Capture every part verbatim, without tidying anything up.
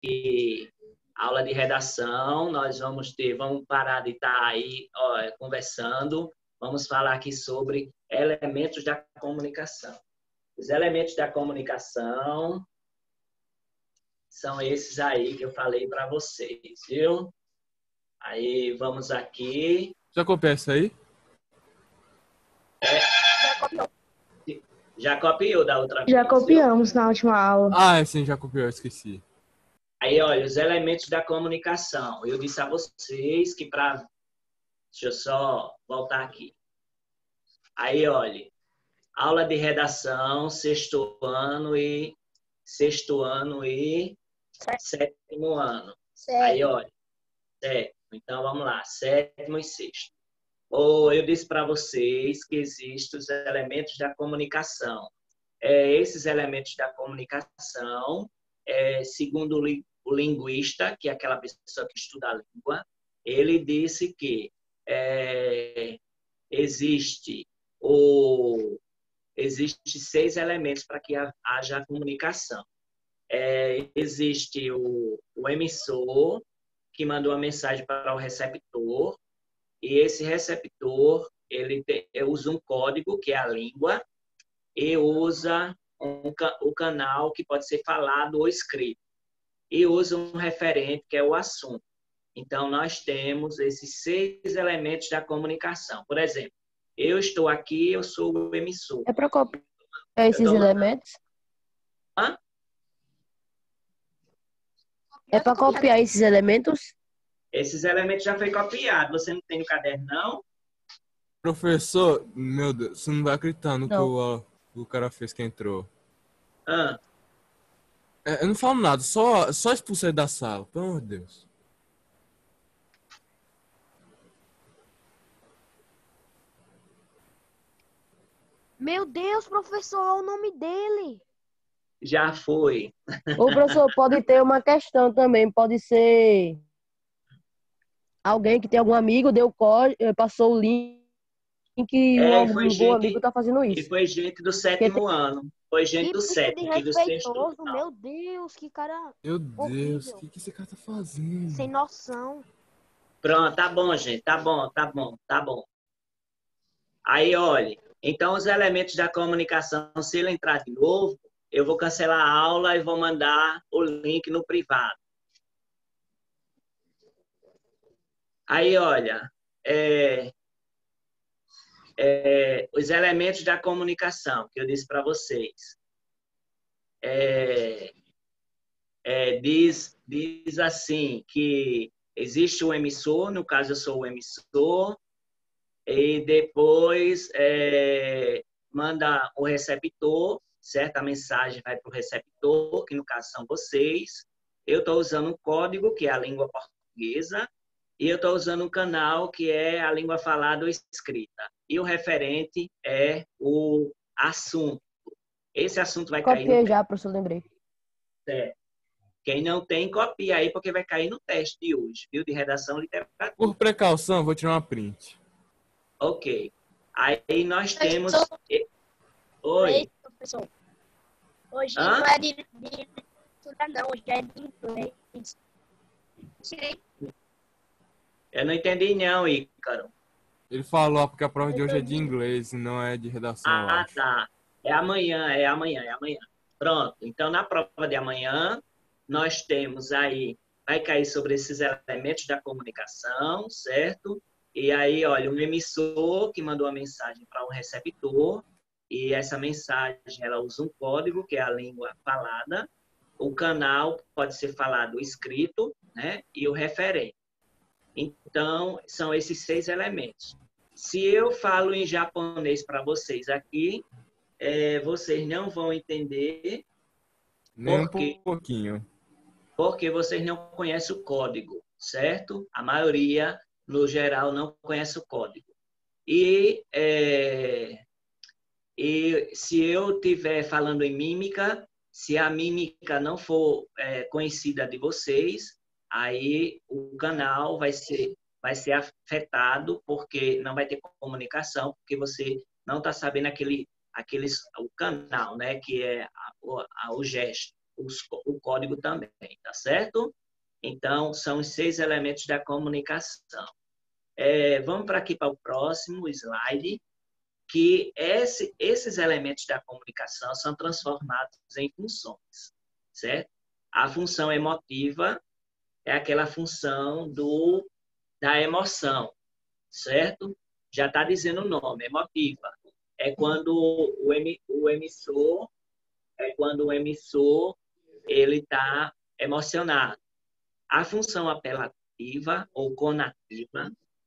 aqui aula de redação. Nós vamos ter, vamos parar de estar aí ó, conversando. Vamos falar aqui sobre elementos da comunicação. Os elementos da comunicação são esses aí que eu falei para vocês, viu? Aí vamos aqui. Já copiou isso aí? É. Já copiou. Já copiou da outra vez? Já copiamos viu? Na última aula. Ah, sim, já copiou, esqueci. Aí, olha, os elementos da comunicação. Eu disse a vocês que para... Deixa eu só voltar aqui. Aí, olha, aula de redação, sexto ano e sexto ano e sétimo ano. Certo. Aí, olha, sétimo. Então, vamos lá, sétimo e sexto. Ou eu disse para vocês que existem os elementos da comunicação. É, esses elementos da comunicação, é, segundo o linguista, que é aquela pessoa que estuda a língua, ele disse que é, existe o existe seis elementos para que haja comunicação. É, existe o, o emissor, que mandou a mensagem para o receptor, e esse receptor ele te, usa um código, que é a língua, e usa um, o canal, que pode ser falado ou escrito, e usa um referente, que é o assunto. Então, nós temos esses seis elementos da comunicação. Por exemplo, eu estou aqui, eu sou o emissor. É para copiar esses elementos? Hã? É para copiar esses elementos? Esses elementos já foi copiado. Você não tem no caderno, não? Professor, meu Deus, você não vai acreditar no Não. que o, o cara fez que entrou. Hã? É, eu não falo nada, só, só expulsei da sala, pelo amor de Deus. Meu Deus, professor, olha o nome dele. Já foi. O professor pode ter uma questão também, pode ser alguém que tem algum amigo, deu código, passou o link e É, um, foi um gente- bom amigo tá fazendo E isso. foi gente do sétimo ano. Foi gente Que do bicho sétimo, que do sexto. desrespeitoso, não. meu Deus, que cara Meu Deus, Horrível. o que, que esse cara tá fazendo? sem noção. Pronto, tá bom, gente. Tá bom, tá bom, tá bom. Aí, olha. Então, os elementos da comunicação, se ele entrar de novo, eu vou cancelar a aula e vou mandar o link no privado. Aí, olha. É, é, os elementos da comunicação, que eu disse para vocês. É, é, diz, diz assim, que existe o emissor, no caso eu sou o emissor, e depois é, manda o receptor, certo? A mensagem vai para o receptor, que no caso são vocês. Eu estou usando um código, que é a língua portuguesa, e eu estou usando um canal, que é a língua falada ou escrita. E o referente é o assunto. Esse assunto vai cair Copiei no já, professor, lembrei. teste. Quem não tem, copia aí, porque vai cair no teste de hoje, viu? De redação e literatura. Por precaução, vou tirar uma print. Ok. Aí nós temos... Professor. Oi. Oi, professor. Hoje Hã? não é de, de literatura, não. Hoje é de inglês. Sim. Eu não entendi não, Ícaro. Ele falou porque a prova de hoje é de inglês e não é de redação, eu Ah, acho. tá. É amanhã, é amanhã, é amanhã. Pronto. Então, na prova de amanhã, nós temos aí, vai cair sobre esses elementos da comunicação, certo? E aí, olha, um emissor que mandou a mensagem para um receptor, e essa mensagem, ela usa um código, que é a língua falada. O canal pode ser falado ou escrito, né? E o referente. Então, são esses seis elementos. Se eu falo em japonês para vocês aqui, é, vocês não vão entender, Nem Por quê? um pouquinho. porque vocês não conhecem o código, certo? A maioria, no geral, não conhece o código. E, é, e se eu estiver falando em mímica, se a mímica não for é, conhecida de vocês, aí o canal vai ser, vai ser afetado, porque não vai ter comunicação, porque você não está sabendo aquele, aqueles, o canal, né, que é a, o, a, o gesto. os, o código também, tá certo? Então, são os seis elementos da comunicação. É, vamos para aqui para o próximo slide, que esse, esses elementos da comunicação são transformados em funções, certo? A função emotiva é aquela função do, da emoção, certo? Já está dizendo o nome, emotiva. É quando o, em, o emissor, é quando o emissor ele está emocionado. A função apelativa ou conativa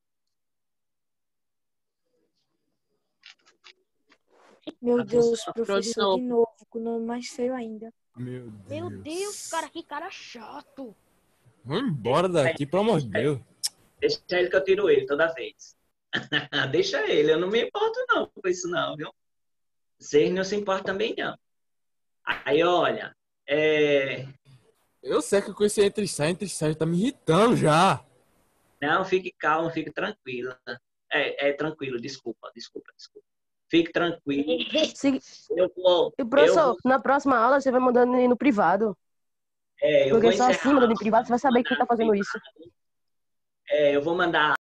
Meu A Deus, função- professor, de novo, com o nome mais feio ainda. Meu Deus. Meu Deus, cara, que cara chato. Vamos embora daqui, pelo amor de Deus. Deixa ele que eu tiro ele toda vez. Deixa ele, eu não me importo não com isso não, viu? Vocês não se importam também não. Aí, olha, é... Eu sei que com esse entre e sai, entre e sai, tá me irritando já. não, fique calmo, fique tranquila. É, é tranquilo, desculpa, desculpa, desculpa. Fique tranquilo. Se- Eu vou, E, eu professor, vou, na próxima aula você vai mandando ele no privado. é, eu Porque vou só assim, encerrar. mandando em privado, você vai saber quem tá fazendo isso. É, eu vou mandar